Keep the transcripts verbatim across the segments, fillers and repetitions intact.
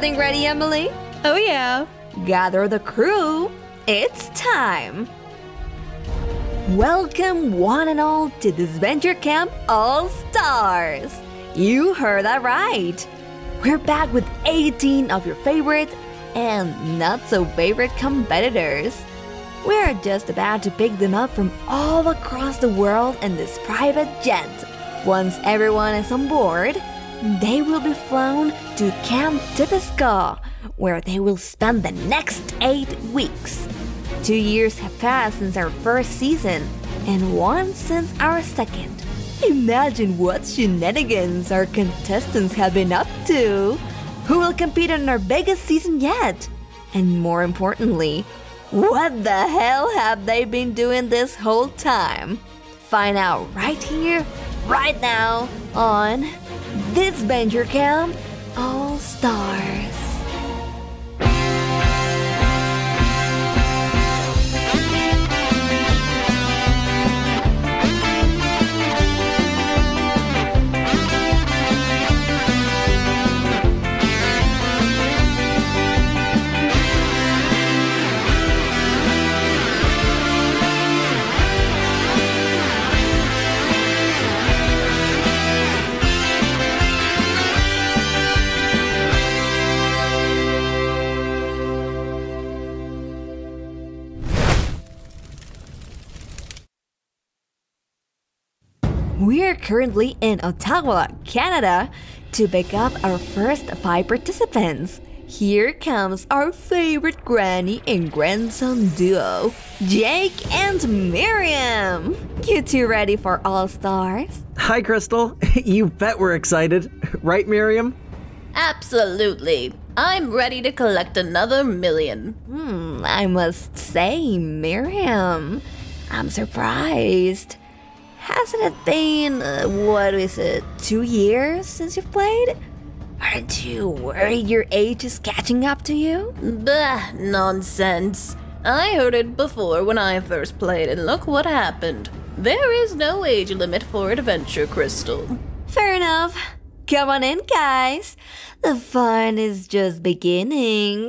Everything ready, Emily? Oh yeah. Gather the crew. It's time. Welcome one and all to Disventure Camp All-Stars. You heard that right. We're back with eighteen of your favorite and not so favorite competitors. We're just about to pick them up from all across the world in this private jet. Once everyone is on board, they will be flown to Camp Tipisco, where they will spend the next eight weeks. Two years have passed since our first season, and one since our second. Imagine what shenanigans our contestants have been up to. Who will compete in our biggest season yet? And more importantly, what the hell have they been doing this whole time? Find out right here, right now, on Disventure Camp All-Stars. We're currently in Ottawa, Canada, to pick up our first five participants. Here comes our favorite granny and grandson duo, Jake and Miriam. You two ready for All-Stars? Hi, Crystal. You bet we're excited. Right, Miriam? Absolutely. I'm ready to collect another million. Hmm, I must say, Miriam, I'm surprised. Hasn't it been, uh, what is it, two years since you've played? Aren't you worried your age is catching up to you? Bah, nonsense. I heard it before when I first played, and look what happened. There is no age limit for Adventure, Crystal. Fair enough. Come on in, guys. The fun is just beginning.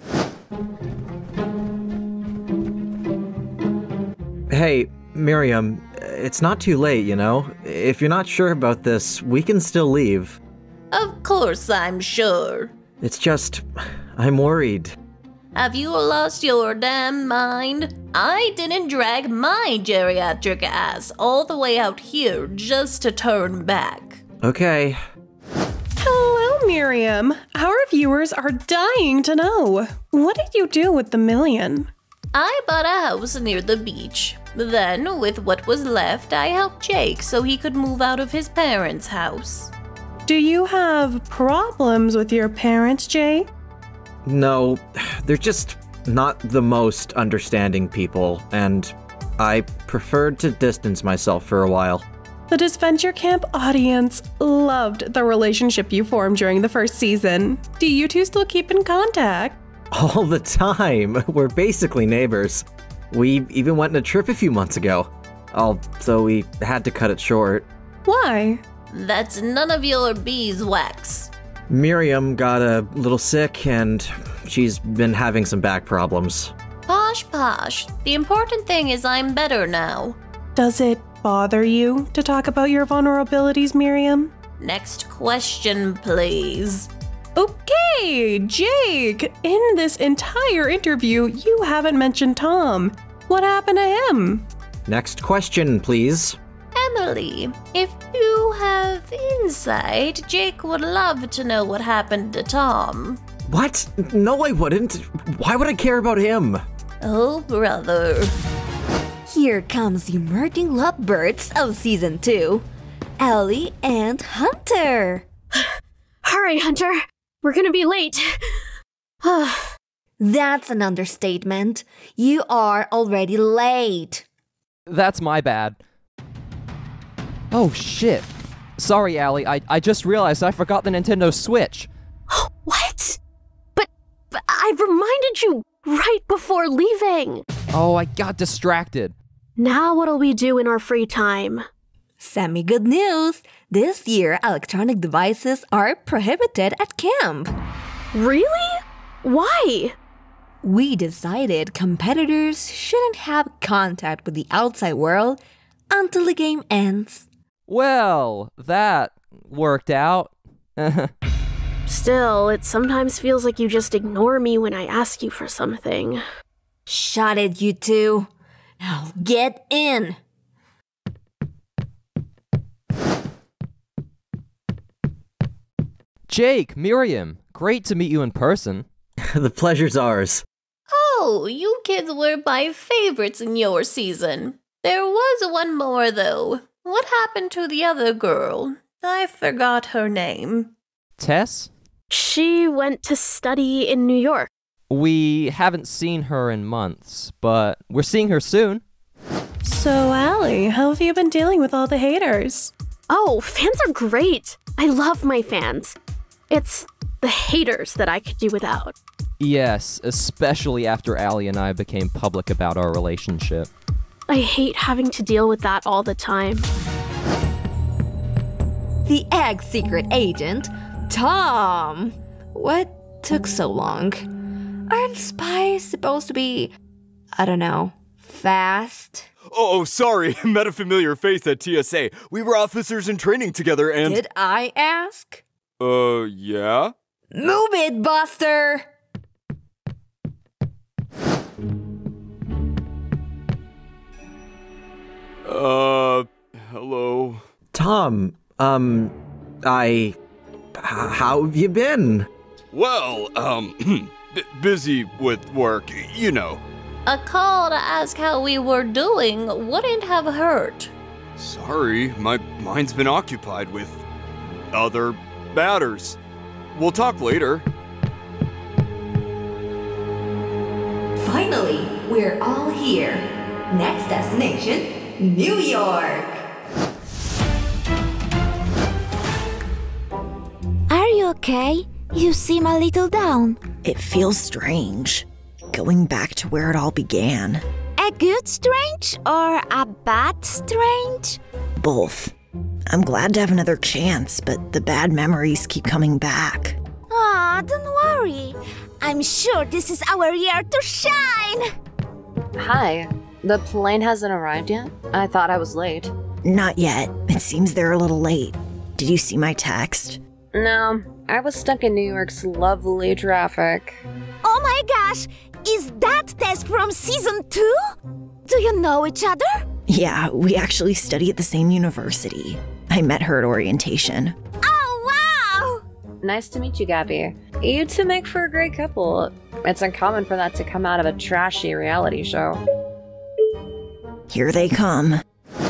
Hey, Miriam, it's not too late, you know? If you're not sure about this, we can still leave. Of course I'm sure. It's just, I'm worried. Have you lost your damn mind? I didn't drag my geriatric ass all the way out here just to turn back. Okay. Hello, Miriam. Our viewers are dying to know. What did you do with the million? I bought a house near the beach. Then, with what was left, I helped Jake so he could move out of his parents' house. Do you have problems with your parents, Jake? No, they're just not the most understanding people, and I preferred to distance myself for a while. The Disventure Camp audience loved the relationship you formed during the first season. Do you two still keep in contact? All the time. We're basically neighbors. We even went on a trip a few months ago, although we had to cut it short. Why? That's none of your beeswax. Miriam got a little sick, and she's been having some back problems. Posh posh. The important thing is I'm better now. Does it bother you to talk about your vulnerabilities, Miriam? Next question, please. Okay, Jake, in this entire interview, you haven't mentioned Tom. What happened to him? Next question, please. Emily, if you have insight, Jake would love to know what happened to Tom. What? No, I wouldn't. Why would I care about him? Oh, brother. Here comes the emerging lovebirds of Season two, Ellie and Hunter. Hurry, Hunter. We're gonna be late. That's an understatement. You are already late. That's my bad. Oh shit. Sorry, Allie, I, I just realized I forgot the Nintendo Switch. What? But, but I reminded you right before leaving. Oh, I got distracted. Now what'll we do in our free time? Semi-good news. This year, electronic devices are prohibited at camp. Really? Why? We decided competitors shouldn't have contact with the outside world until the game ends. Well, that worked out. Still, it sometimes feels like you just ignore me when I ask you for something. Shut it, you two. Now get in. Jake, Miriam, great to meet you in person. The pleasure's ours. Oh, you kids were my favorites in your season. There was one more, though. What happened to the other girl? I forgot her name. Tess? She went to study in New York. We haven't seen her in months, but we're seeing her soon. So, Allie, how have you been dealing with all the haters? Oh, fans are great. I love my fans. It's the haters that I could do without. Yes, especially after Allie and I became public about our relationship. I hate having to deal with that all the time. The ex-secret agent, Tom. What took so long? Aren't spies supposed to be, I don't know, fast? Oh, sorry. Met a familiar face at T S A. We were officers in training together and... Did I ask? Uh, yeah? Move it, Buster! Uh, hello. Tom, um, I... h- how have you been? Well, um, b- busy with work, you know. A call to ask how we were doing wouldn't have hurt. Sorry, my mind's been occupied with other matters. We'll talk later. Finally, we're all here. Next destination, New York. Are you okay? You seem a little down. It feels strange, going back to where it all began. A good strange or a bad strange? Both. I'm glad to have another chance, but the bad memories keep coming back. Aw, don't worry. I'm sure this is our year to shine. Hi. The plane hasn't arrived yet? I thought I was late. Not yet. It seems they're a little late. Did you see my text? No, I was stuck in New York's lovely traffic. Oh my gosh! Is that Tess from season two? Do you know each other? Yeah, we actually study at the same university. I met her at orientation. Oh, wow! Nice to meet you, Gabby. You two make for a great couple. It's uncommon for that to come out of a trashy reality show. Here they come.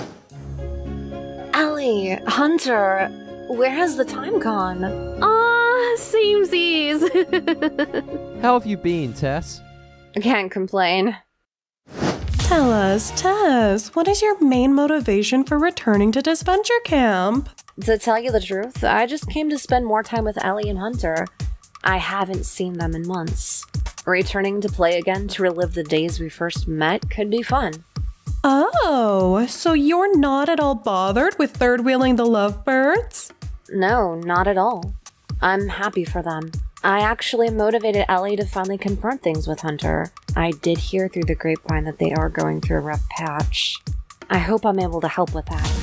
Allie, Hunter, where has the time gone? Aw, samesies. How have you been, Tess? Can't complain. Tell us, Tess, what is your main motivation for returning to Disventure Camp? To tell you the truth, I just came to spend more time with Allie and Hunter. I haven't seen them in months. Returning to play again to relive the days we first met could be fun. Oh, so you're not at all bothered with third-wheeling the lovebirds? No, not at all. I'm happy for them. I actually motivated Ellie to finally confront things with Hunter. I did hear through the grapevine that they are going through a rough patch. I hope I'm able to help with that.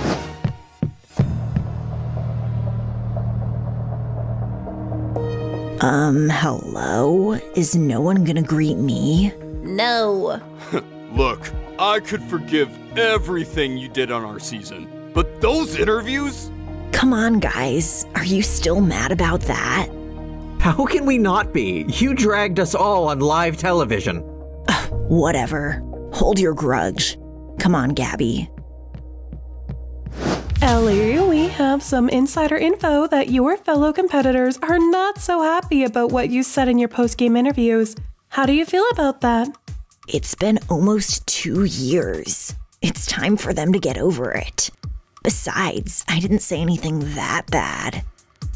Um, hello? Is no one gonna greet me? No. Look, I could forgive everything you did on our season, but those interviews? Come on, guys. Are you still mad about that? How can we not be? You dragged us all on live television. Whatever. Hold your grudge. Come on, Gabby. Ellie, we have some insider info that your fellow competitors are not so happy about what you said in your post-game interviews. How do you feel about that? It's been almost two years. It's time for them to get over it. Besides, I didn't say anything that bad.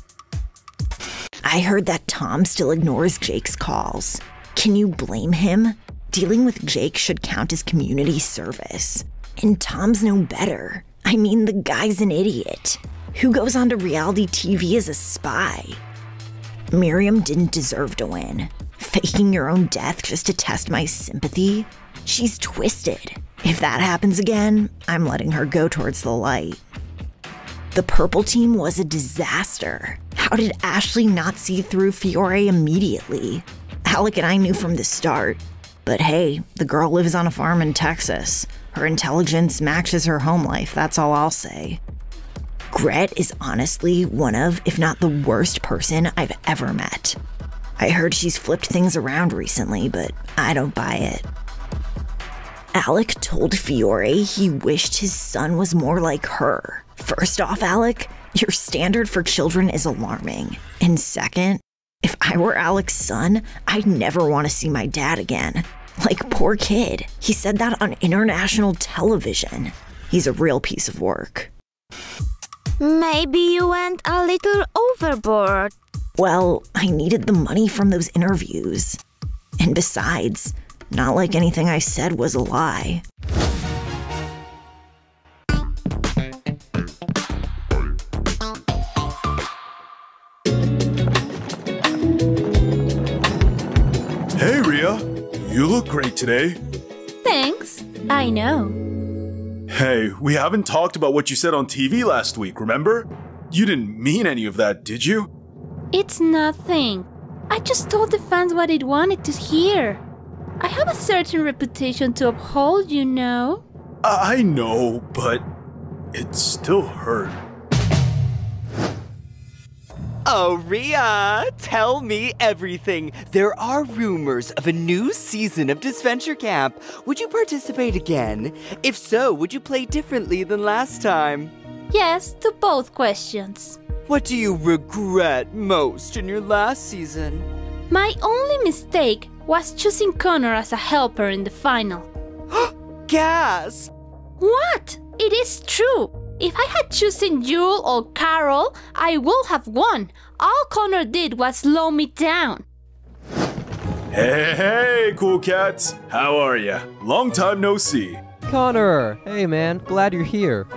I heard that Tom still ignores Jake's calls. Can you blame him? Dealing with Jake should count as community service. And Tom's no better. I mean, the guy's an idiot. Who goes onto reality T V as a spy? Miriam didn't deserve to win. Faking your own death just to test my sympathy? She's twisted. If that happens again, I'm letting her go towards the light. The purple team was a disaster. How did Ashley not see through Fiore immediately? Alec and I knew from the start. But hey, the girl lives on a farm in Texas. Her intelligence matches her home life, that's all I'll say. Gret is honestly one of, if not the worst person I've ever met. I heard she's flipped things around recently, but I don't buy it. Alec told Fiore he wished his son was more like her. First off, Alec, your standard for children is alarming. And second, if I were Alec's son, I'd never want to see my dad again. Like, poor kid. He said that on international television. He's a real piece of work. Maybe you went a little overboard. Well, I needed the money from those interviews. And besides, not like anything I said was a lie. Hey, Rhea. You look great today. Thanks. I know. Hey, we haven't talked about what you said on T V last week, remember? You didn't mean any of that, did you? It's nothing. I just told the fans what they wanted to hear. I have a certain reputation to uphold, you know. I know, but it still hurt. Oh, Rhea, tell me everything. There are rumors of a new season of Disventure Camp. Would you participate again? If so, would you play differently than last time? Yes, to both questions. What do you regret most in your last season? My only mistake was choosing Connor as a helper in the final. Gas! What? It is true. If I had chosen Jewel or Carol, I would have won. All Connor did was slow me down. Hey, hey, cool cats. How are ya? Long time no see. Connor! Hey man, glad you're here.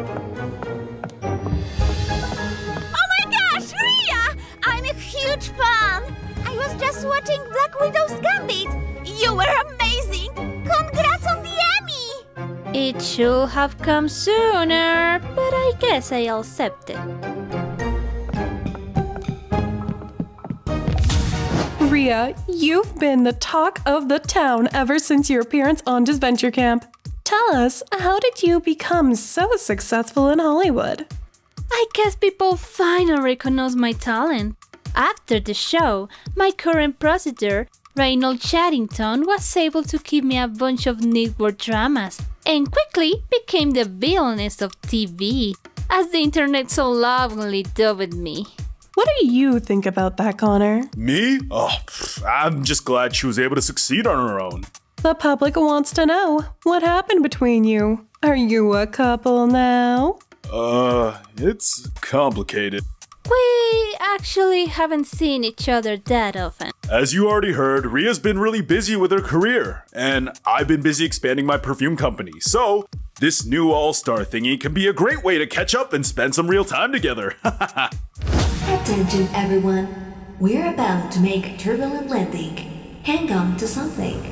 Oh my gosh, Rhea! I'm a huge fan! I was just watching Black Widow's Gambit. You were amazing! Congrats on the Emmy! It should have come sooner, but I guess I'll accept it. Rhea, you've been the talk of the town ever since your appearance on Disventure Camp. Tell us, how did you become so successful in Hollywood? I guess people finally recognize my talent. After the show, my current producer, Reynold Chaddington, was able to give me a bunch of network dramas and quickly became the villainess of T V, as the internet so lovingly dubbed me. What do you think about that, Connor? Me? Oh, pff, I'm just glad she was able to succeed on her own. The public wants to know, what happened between you? Are you a couple now? Uh, it's complicated. We actually haven't seen each other that often. As you already heard, Rhea's been really busy with her career, and I've been busy expanding my perfume company, so this new all-star thingy can be a great way to catch up and spend some real time together. Attention everyone, we're about to make a turbulent landing. Hang on to something.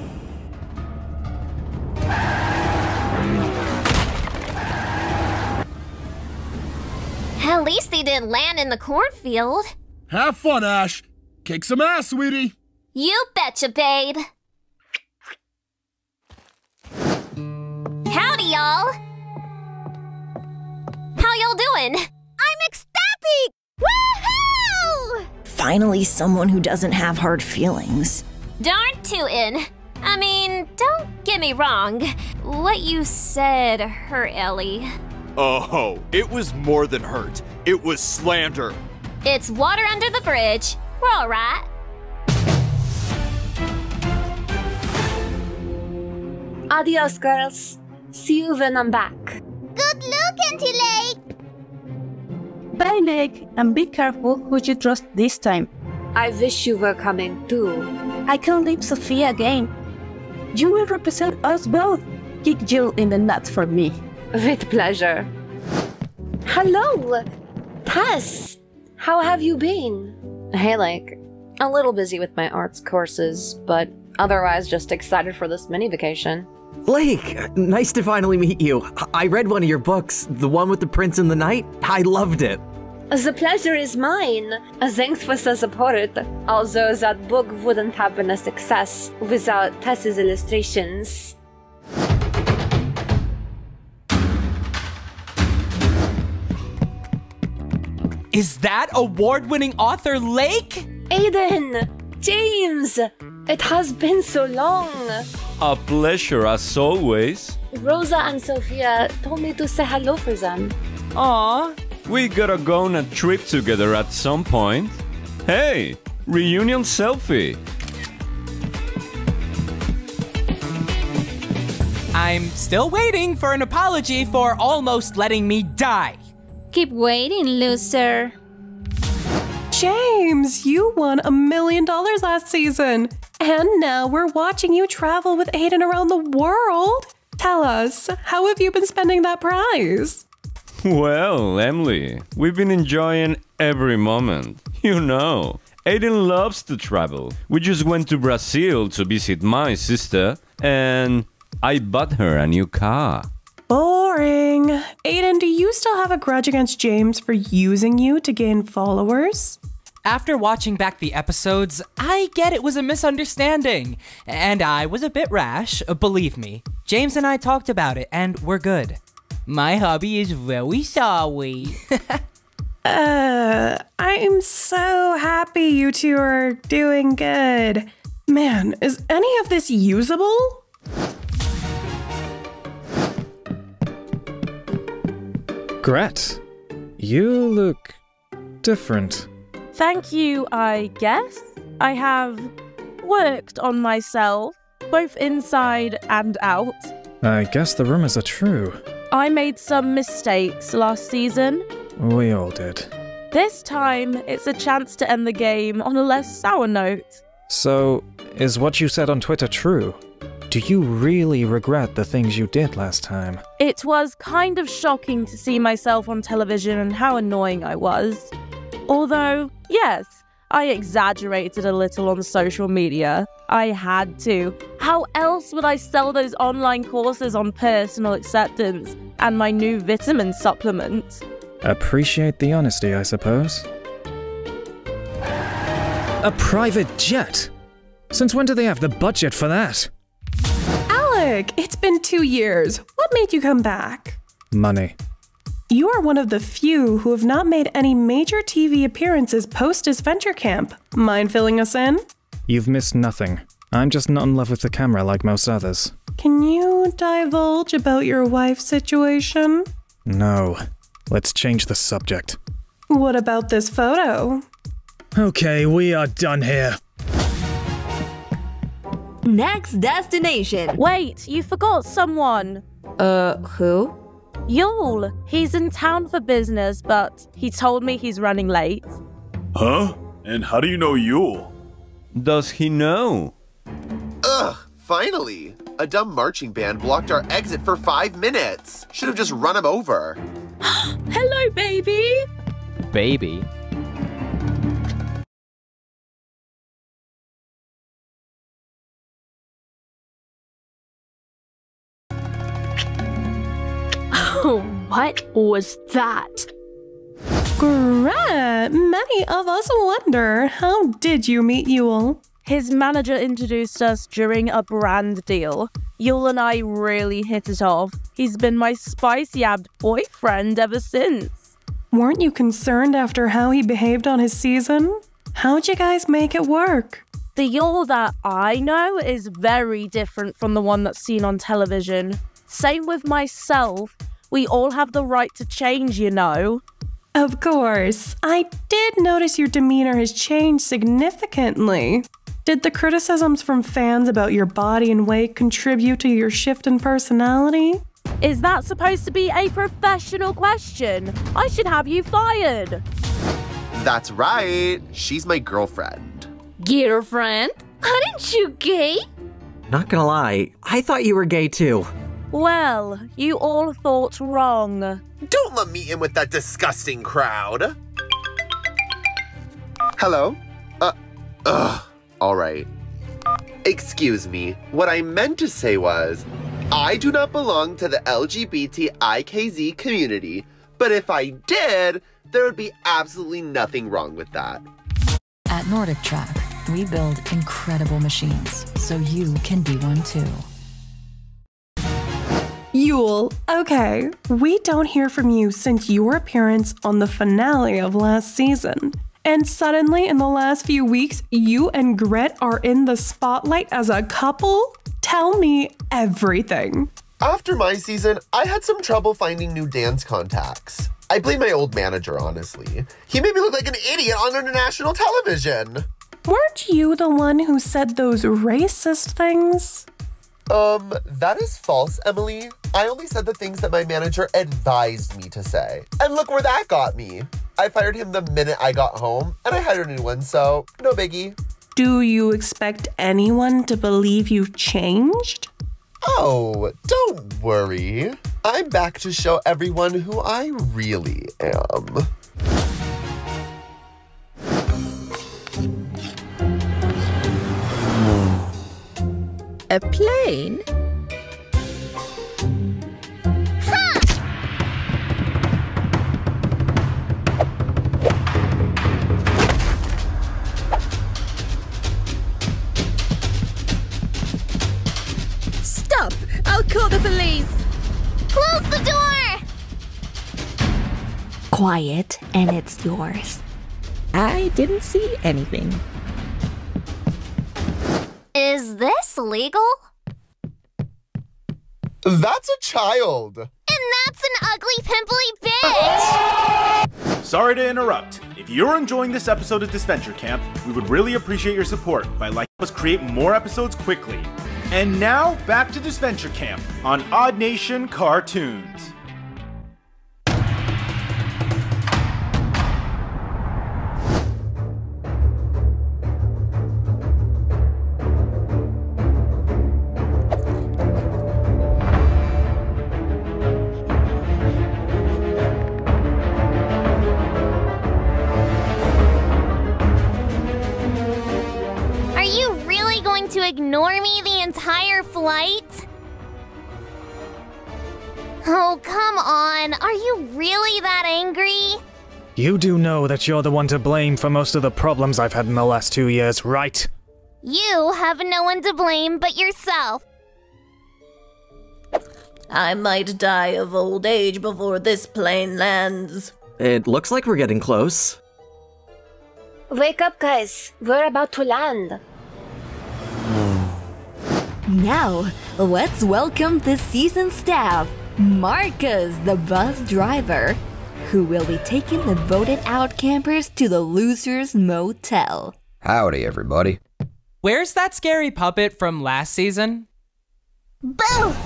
At least they didn't land in the cornfield. Have fun, Ash. Kick some ass, sweetie. You betcha, babe. Howdy, y'all. How y'all doing? I'm ecstatic! Woohoo! Finally, someone who doesn't have hard feelings. Darn tootin'. I mean, don't get me wrong. What you said hurt Ellie. Oh, it was more than hurt. It was slander. It's water under the bridge. We're all right. Adios, girls. See you when I'm back. Good luck, Auntie Lake. Bye, Lake, and be careful who you trust this time. I wish you were coming too. I can't leave Sophia again. You will represent us both. Kick Jill in the nuts for me. With pleasure. Hello, Tess. How have you been? Hey, like, a little busy with my arts courses, but otherwise just excited for this mini vacation. Lake, nice to finally meet you. I read one of your books, the one with the prince and the knight. I loved it. The pleasure is mine. Thanks for the support. Although that book wouldn't have been a success without Tess's illustrations. Is that award-winning author Lake? Aiden! James! It has been so long. A pleasure as always. Rosa and Sophia told me to say hello for them. Aw, we gotta go on a trip together at some point. Hey, reunion selfie. I'm still waiting for an apology for almost letting me die. Keep waiting, loser. James, you won a million dollars last season. And now we're watching you travel with Aiden around the world. Tell us, how have you been spending that prize? Well, Emily, we've been enjoying every moment. You know, Aiden loves to travel. We just went to Brazil to visit my sister, and I bought her a new car. Boring. Aiden, do you still have a grudge against James for using you to gain followers? After watching back the episodes, I get it was a misunderstanding. And I was a bit rash, believe me. James and I talked about it, and we're good. My hubby is very sorry. uh, I'm so happy you two are doing good. Man, is any of this usable? Gret, you look different. Thank you, I guess. I have worked on myself, both inside and out. I guess the rumors are true. I made some mistakes last season. We all did. This time, it's a chance to end the game on a less sour note. So, is what you said on Twitter true? Do you really regret the things you did last time? It was kind of shocking to see myself on television and how annoying I was. Although, yes, I exaggerated a little on social media. I had to. How else would I sell those online courses on personal acceptance and my new vitamin supplement? Appreciate the honesty, I suppose. A private jet? Since when do they have the budget for that? Alec, it's been two years. What made you come back? Money. You are one of the few who have not made any major T V appearances post-Disventure Camp. Mind filling us in? You've missed nothing. I'm just not in love with the camera like most others. Can you divulge about your wife's situation? No. Let's change the subject. What about this photo? Okay, we are done here. Next destination. Wait, you forgot someone. Uh, who? Yule. He's in town for business, but he told me he's running late. Huh? And how do you know Yule? Does he know? Ugh, finally! A dumb marching band blocked our exit for five minutes. Should have just run him over. Hello, baby! Baby? Oh, what was that? Gret, many of us wonder, how did you meet Yule? His manager introduced us during a brand deal. Yule and I really hit it off. He's been my spicy-abbed boyfriend ever since. Weren't you concerned after how he behaved on his season? How'd you guys make it work? The Yule that I know is very different from the one that's seen on television. Same with myself. We all have the right to change, you know. Of course. I did notice your demeanor has changed significantly. Did the criticisms from fans about your body and weight contribute to your shift in personality? Is that supposed to be a professional question? I should have you fired. That's right. She's my girlfriend. Girlfriend? Aren't you gay? Not gonna lie, I thought you were gay too. Well, you all thought wrong. Don't let me in with that disgusting crowd. Hello? Ugh. Alright. Excuse me. What I meant to say was, I do not belong to the L G B T I K Z community, but if I did, there would be absolutely nothing wrong with that. At Nordic Track, we build incredible machines, so you can be one too. Yule, okay, we don't hear from you since your appearance on the finale of last season. And suddenly, in the last few weeks, you and Gret are in the spotlight as a couple? Tell me everything. After my season, I had some trouble finding new dance contacts. I blame my old manager, honestly. He made me look like an idiot on international television. Weren't you the one who said those racist things? Um, that is false, Emily. I only said the things that my manager advised me to say. And look where that got me. I fired him the minute I got home, and I hired a new one, so no biggie. Do you expect anyone to believe you changed? Oh, don't worry. I'm back to show everyone who I really am. A plane? Stop! I'll call the police! Close the door! Quiet, and it's yours. I didn't see anything. Is this legal? That's a child. And that's an ugly, pimply bitch! Sorry to interrupt. If you're enjoying this episode of Disventure Camp, we would really appreciate your support by liking us create more episodes quickly. And now, back to Disventure Camp on Odd Nation Cartoons. To ignore me the entire flight? Oh, come on. Are you really that angry? You do know that you're the one to blame for most of the problems I've had in the last two years, right? You have no one to blame but yourself. I might die of old age before this plane lands. It looks like we're getting close. Wake up, guys. We're about to land. Now, let's welcome this season's staff, Marcus, the bus driver, who will be taking the voted out campers to the Losers Motel. Howdy, everybody. Where's that scary puppet from last season? Boo!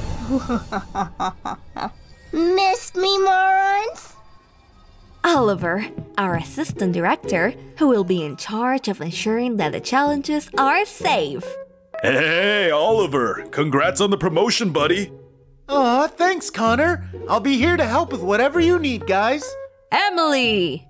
Missed me, morons? Oliver, our assistant director, who will be in charge of ensuring that the challenges are safe. Hey, Oliver! Congrats on the promotion, buddy! Aw, thanks, Connor. I'll be here to help with whatever you need, guys. Emily!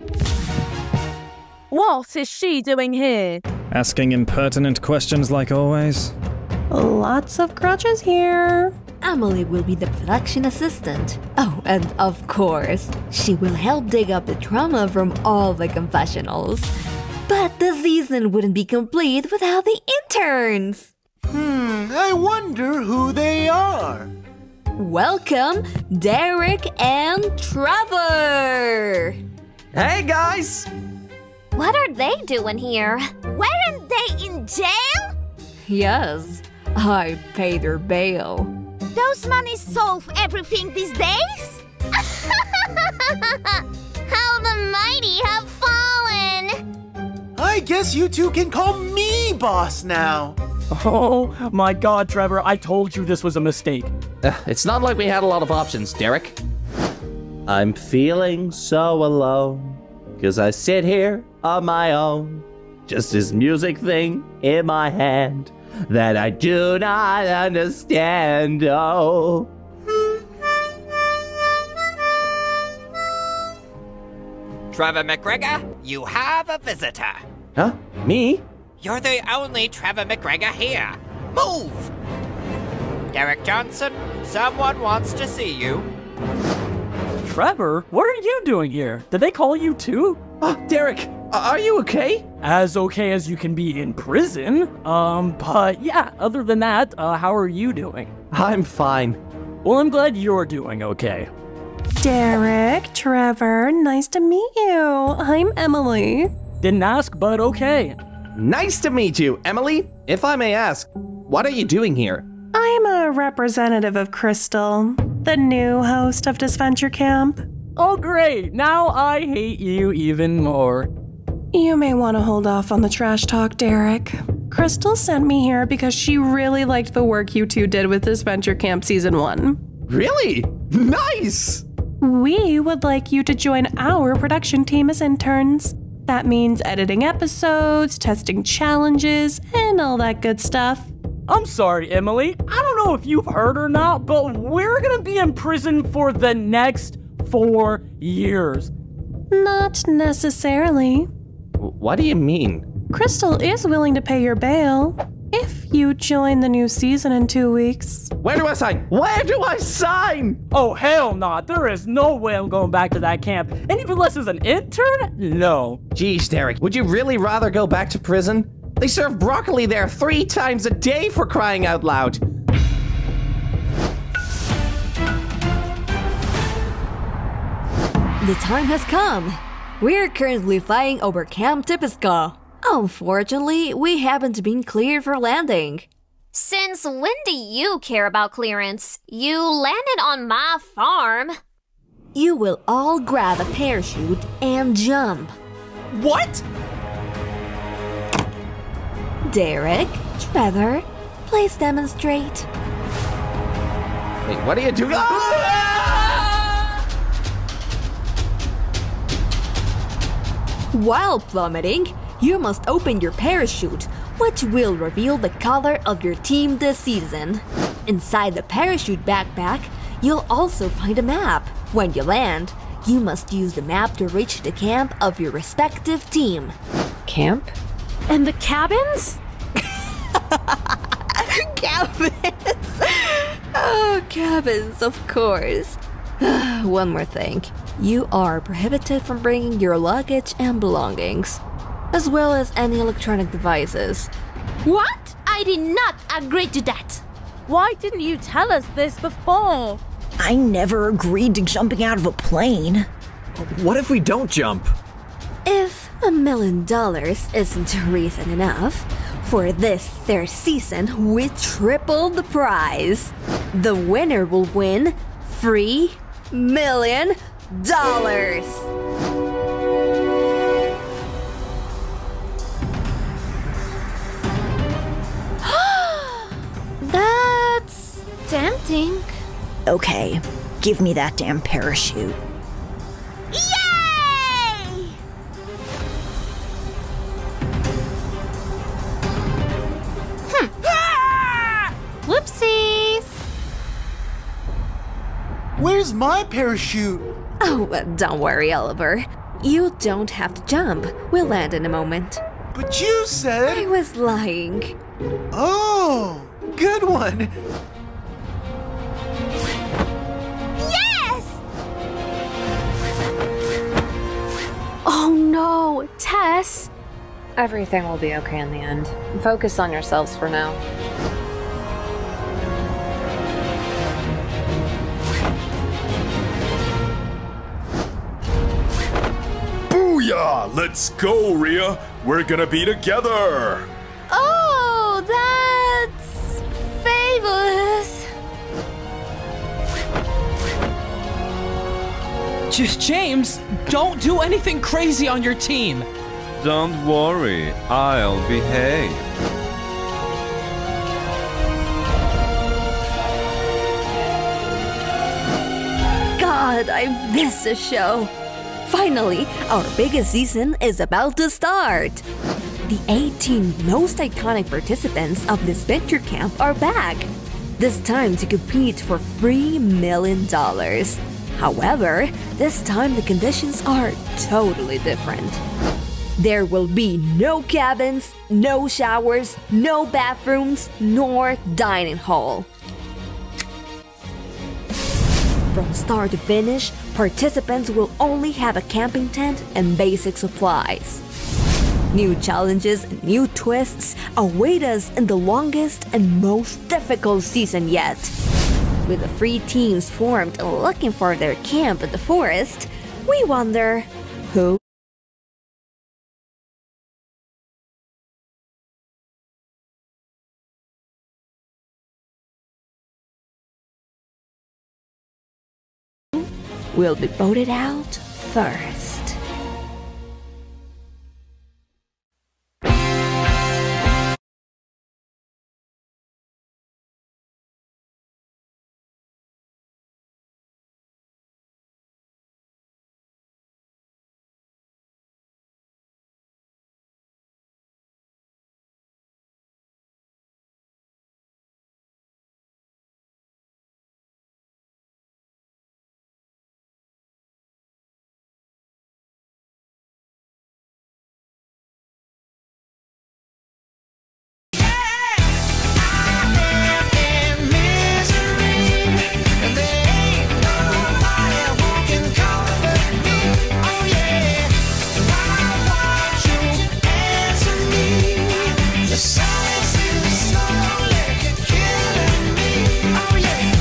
What is she doing here? Asking impertinent questions like always. Lots of grudges here. Emily will be the production assistant. Oh, and of course, she will help dig up the trauma from all the confessionals. But the season wouldn't be complete without the interns. Hmm, I wonder who they are. Welcome, Derek and Trevor! Hey, guys! What are they doing here? Weren't they in jail? Yes, I paid their bail. Those monies solve everything these days? How the mighty have fallen! I guess you two can call me boss now. Oh my god, Trevor, I told you this was a mistake. Uh, it's not like we had a lot of options, Derek. I'm feeling so alone, cause I sit here on my own, just this music thing in my hand that I do not understand, oh. Trevor McGregor, you have a visitor. Huh? Me? You're the only Trevor McGregor here. Move! Derek Johnson, someone wants to see you. Trevor, what are you doing here? Did they call you too? Oh, Derek, are you okay? As okay as you can be in prison. Um, but yeah, other than that, uh, how are you doing? I'm fine. Well, I'm glad you're doing okay. Derek, Trevor, nice to meet you. I'm Emily. Didn't ask, but okay. Nice to meet you, Emily. If I may ask, what are you doing here? I'm a representative of Crystal, the new host of Disventure Camp. Oh, great. Now I hate you even more. You may want to hold off on the trash talk, Derek. Crystal sent me here because she really liked the work you two did with Disventure Camp Season one. Really? Nice! We would like you to join our production team as interns. That means editing episodes, testing challenges, and all that good stuff. I'm sorry, Emily. I don't know if you've heard or not, but we're gonna be in prison for the next four years. Not necessarily. What do you mean? Crystal is willing to pay your bail if you join the new season in two weeks. Where do I sign? Where do I sign? Oh, hell nah. There is no way I'm going back to that camp. And even less as an intern? No. Geez, Derek, would you really rather go back to prison? They serve broccoli there three times a day, for crying out loud. The time has come. We're currently flying over Camp Tipiska. Unfortunately, we haven't been cleared for landing. Since when do you care about clearance? You landed on my farm. You will all grab a parachute and jump. What? Derek, Trevor, please demonstrate. Wait, what are you doing? While plummeting, you must open your parachute, which will reveal the color of your team this season. Inside the parachute backpack, you'll also find a map. When you land, you must use the map to reach the camp of your respective team. Camp? And the cabins? Cabins! Oh, cabins, of course. One more thing. You are prohibited from bringing your luggage and belongings, as well as any electronic devices. What? I did not agree to that. Why didn't you tell us this before? I never agreed to jumping out of a plane. What if we don't jump? If a million dollars isn't reason enough, for this third season, we tripled the prize. The winner will win three million dollars. That's tempting. Okay, give me that damn parachute. Yay! Hmm. Ah! Whoopsies! Where's my parachute? Oh, don't worry, Oliver. You don't have to jump. We'll land in a moment. But you said... I was lying. Oh, good one. Yes! Oh no, Tess. Everything will be okay in the end. Focus on yourselves for now. Booyah! Let's go, Rhea. We're gonna be together. Oh, that's fabulous. Just James, don't do anything crazy on your team. Don't worry, I'll behave. God, I miss the show. Finally, our biggest season is about to start. The eighteen most iconic participants of this Disventure Camp are back, this time to compete for three million dollars. However, this time the conditions are totally different. There will be no cabins, no showers, no bathrooms, nor dining hall. From start to finish, participants will only have a camping tent and basic supplies. New challenges and new twists await us in the longest and most difficult season yet. With the three teams formed and looking for their camp in the forest, we wonder who will be voted out first.